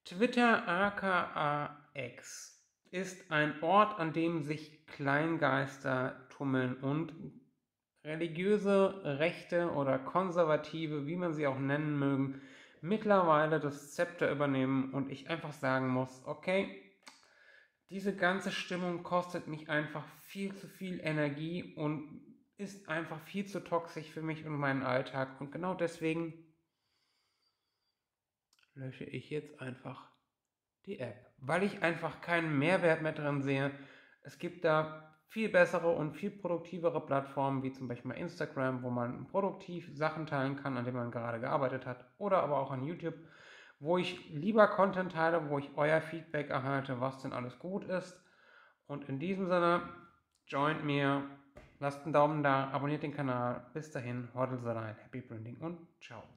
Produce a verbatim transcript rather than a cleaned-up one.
Twitter aka X ist ein Ort, an dem sich Kleingeister tummeln und religiöse Rechte oder Konservative, wie man sie auch nennen mögen, mittlerweile das Zepter übernehmen und ich einfach sagen muss, okay, diese ganze Stimmung kostet mich einfach viel zu viel Energie und ist einfach viel zu toxisch für mich und meinen Alltag und genau deswegen lösche ich jetzt einfach die App, weil ich einfach keinen Mehrwert mehr drin sehe. Es gibt da viel bessere und viel produktivere Plattformen, wie zum Beispiel Instagram, wo man produktiv Sachen teilen kann, an denen man gerade gearbeitet hat, oder aber auch an YouTube, wo ich lieber Content teile, wo ich euer Feedback erhalte, was denn alles gut ist. Und in diesem Sinne, joint mir, lasst einen Daumen da, abonniert den Kanal. Bis dahin, Hodl Salat, Happy Printing und ciao.